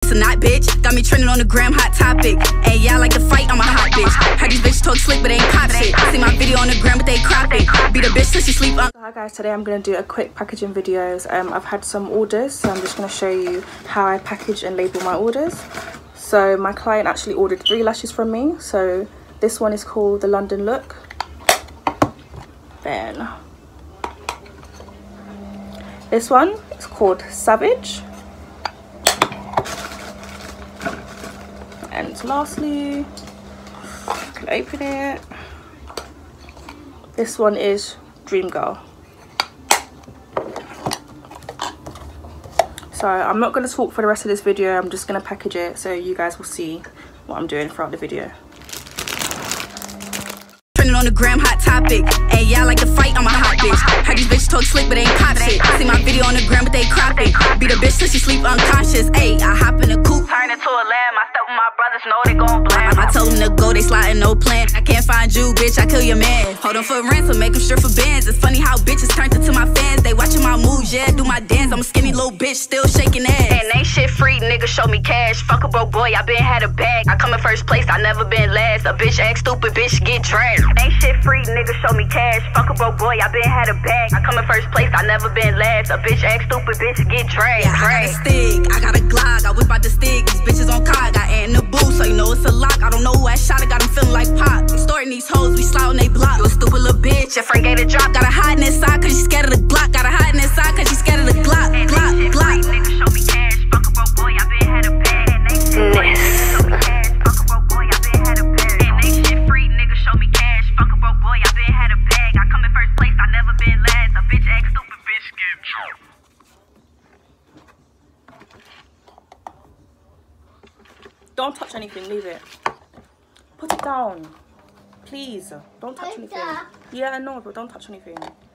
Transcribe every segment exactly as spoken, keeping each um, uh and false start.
this a not, bitch? Got me trending on the gram, hot topic. And yeah, I like to fight, I'm a hot bitch. Heard these bitches talk slick, but they ain't pop shit. See my video on the gram, but they crop it. Beat a bitch till she sleep on. Hi guys, today I'm going to do a quick packaging videos. Um, I've had some orders, so I'm just going to show you how I package and label my orders. So my client actually ordered three lashes from me. So this one is called the London Look. Then this one is called Savage. And lastly, I can open it. This one is Dream Girl. So I'm not going to talk for the rest of this video. I'm just going to package it so you guys will see what I'm doing throughout the video. Trending on the gram, hot topic. And yeah, I like to fight, I'm a hot bitch. Heard these bitches talk slick, but they ain't pop shit. See my video on the gram, but they crop it. Beat a bitch till she sleep unconscious. Ayy, I hop in the coupe, turn into a lamb. I step with my brothers, know they gon' blame. I told them to go, they sliding, no plan. I can't find you, bitch, I kill your man. Hold on for ransom, make them strip for bands. It's funny how bitches turned into my fans. They watching my moves, yeah, do my dance. I'm a skinny little bitch, still shaking ass. And ain't shit free, nigga, show me cash. Fuck a broke boy, I been had a bag. I come in first place, I never been last. A bitch act stupid, bitch get dragged. Ain't shit free, nigga, show me cash. Fuck a broke boy, I been had a bag. I come in first place, I never been last. A bitch act stupid, bitch get dragged. Yeah, I got a stick, I got a Glock, I whip out the stick. These bitches on cog, I ain't in the booth, so you know it's a lock. I don't know who I shot, I got them feeling like pop. Extorting these hoes, we slide on they block. You a stupid little bitch, your friend gave a drop. Gotta hide in inside, cause she scared of the Glock. Gotta hide in inside, cause she scared of the Glock. Glock, Glock. Nigga, show me cash. Fuck a broke boy, I been had a bag. Show me cash. Fuck a broke boy, I been had a bag. And ain't shit free, nigga, show me cash. Fuck a broke boy, I been had a bag. I come in first place, I never been last. A bitch act stupid, bitch get dropped. Don't touch anything, leave it. Put it down. Please. Don't touch anything. Yeah, I know, but don't touch anything.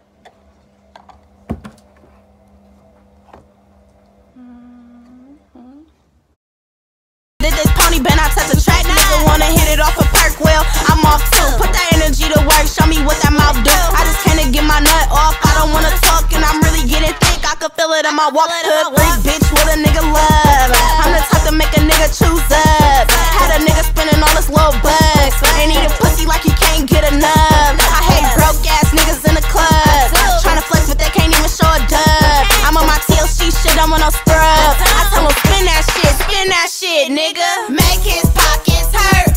Mm-hmm. Did this pony been out touch the track? Nigga wanna hit it off a perk, well, I'm off too. Put that energy to work, show me what that mouth do. I just came to get my nut off. I don't wanna talk and I'm really getting thick. I can feel it in my walk. Hood freak bitch with a nigga love. I'm the type to make a nigga choose up. Had a nigga spending all his little bucks and eat a pussy like he can't get enough. I hate broke ass niggas in the club, tryna flex but they can't even show a dub. I'm on my T L C shit, I'm on no scrubs. I tell him spin that shit, spin that shit, nigga. Make his pockets hurt.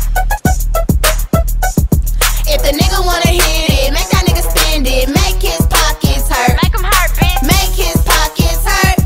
If the nigga wanna hit it, make that nigga spend it. Make his pockets hurt. Make him hurt, bitch. Make his pockets hurt.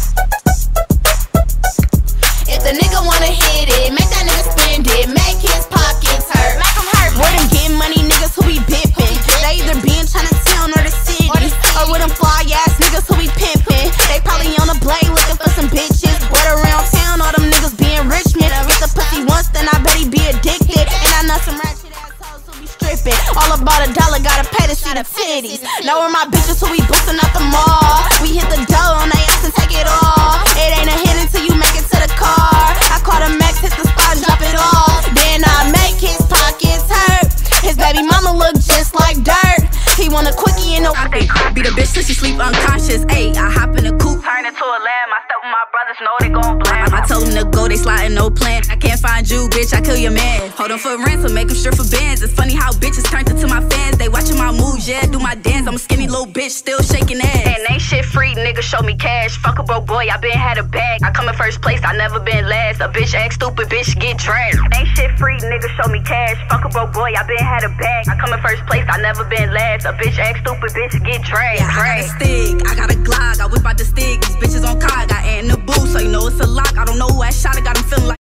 If the nigga wanna hit it, make that nigga spend it. Make his pockets hurt. Make him hurt. Where them getting money niggas who be bippin'? They either be in Chinatown or the city, or, the city. or with them fly ass niggas who be pimpin'. They probably on the blade looking for some bitches. But around town, all them niggas be in Richmond. Get the pussy once, then I bet he be addicted. And I know some ratchet assholes who be stripping. All about a dollar, gotta pay to see the titties. Now where my bitches who be boosting out the mall. We hit the dough on they ass and take it all. It ain't a hit until you make it to the car. I call the max, hit the spot, drop it off. Then I make his pockets hurt. His baby mama look just like dirt. He want a quickie in the beat a bitch till she sleep unconscious. Ayy, I hop in the coupe, turn into a lamb. I step with my brothers, know they gon' blame. I told them to go, they sliding, no plan. I can't find you, bitch, I kill your man. Hold on for ransom, make them strip for bands. It's funny how bitches turned into my fans. They watching my moves, yeah, do my dance. I'm a skinny little bitch, still shaking ass. And ain't shit free, nigga, show me cash. Fuck a broke boy, I been had a bag. I come in first place, I never been last. A bitch act stupid, bitch get dragged. Ain't shit free, nigga, show me cash. Fuck a broke boy, I been had a bag. I come in first place, I never been last. A bitch act stupid, bitch get dragged. Yeah, I got a stick, I got a Glock, I whip out the stick. These bitches on cog, I ain't in the booth, so you know it's a lock. I don't know who I shot, I got